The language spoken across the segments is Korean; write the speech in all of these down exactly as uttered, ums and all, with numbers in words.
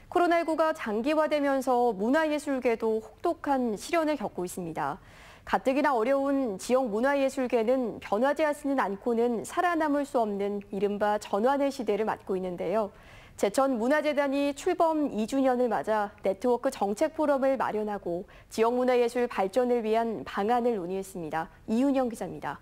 코로나십구가 장기화되면서 문화예술계도 혹독한 시련을 겪고 있습니다. 가뜩이나 어려운 지역 문화예술계는 변하지 않고는 살아남을 수 없는 이른바 전환의 시대를 맞고 있는데요. 제천문화재단이 출범 이 주년을 맞아 네트워크 정책 포럼을 마련하고 지역 문화예술 발전을 위한 방안을 논의했습니다. 이윤영 기자입니다.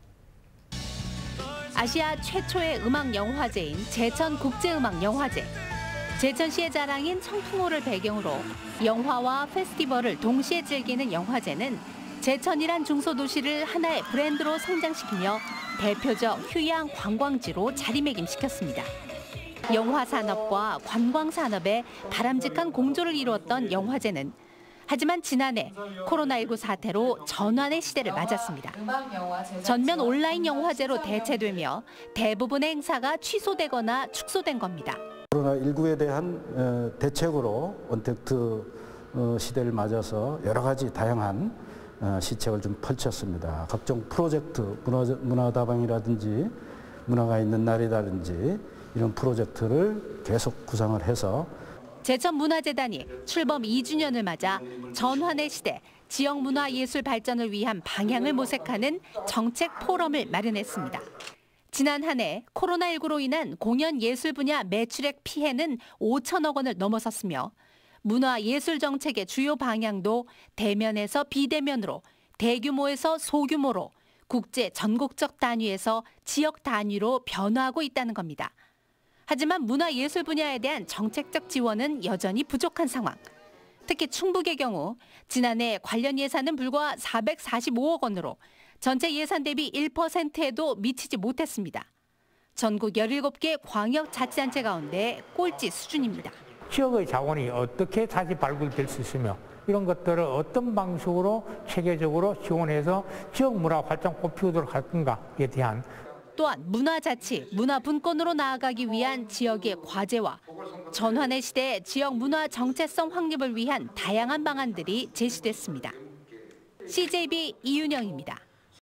아시아 최초의 음악영화제인 제천국제음악영화제. 제천시의 자랑인 청풍호를 배경으로 영화와 페스티벌을 동시에 즐기는 영화제는 제천이란 중소도시를 하나의 브랜드로 성장시키며 대표적 휴양 관광지로 자리매김시켰습니다. 영화 산업과 관광 산업의 바람직한 공조를 이루었던 영화제는 하지만 지난해 코로나십구 사태로 전환의 시대를 맞았습니다. 전면 온라인 영화제로 대체되며 대부분의 행사가 취소되거나 축소된 겁니다. 코로나십구에 대한 대책으로 언택트 시대를 맞아서 여러 가지 다양한 시책을 좀 펼쳤습니다. 각종 프로젝트, 문화, 문화다방이라든지 문화가 있는 날이라든지 이런 프로젝트를 계속 구상을 해서 제천문화재단이 출범 이 주년을 맞아 전환의 시대, 지역 문화예술 발전을 위한 방향을 모색하는 정책 포럼을 마련했습니다. 지난 한 해 코로나십구로 인한 공연 예술 분야 매출액 피해는 오천억 원을 넘어섰으며 문화예술 정책의 주요 방향도 대면에서 비대면으로, 대규모에서 소규모로, 국제 전국적 단위에서 지역 단위로 변화하고 있다는 겁니다. 하지만 문화예술 분야에 대한 정책적 지원은 여전히 부족한 상황. 특히 충북의 경우 지난해 관련 예산은 불과 사백사십오억 원으로 전체 예산 대비 일 퍼센트에도 미치지 못했습니다. 전국 열일곱 개 광역자치단체 가운데 꼴찌 수준입니다. 지역의 자원이 어떻게 다시 발굴될 수 있으며 이런 것들을 어떤 방식으로 체계적으로 지원해서 지역 문화 활성 꽃피우도록 할 건가에 대한 또한 문화자치, 문화분권으로 나아가기 위한 지역의 과제와 전환의 시대 지역 문화 정체성 확립을 위한 다양한 방안들이 제시됐습니다. 씨제이비 이윤영입니다.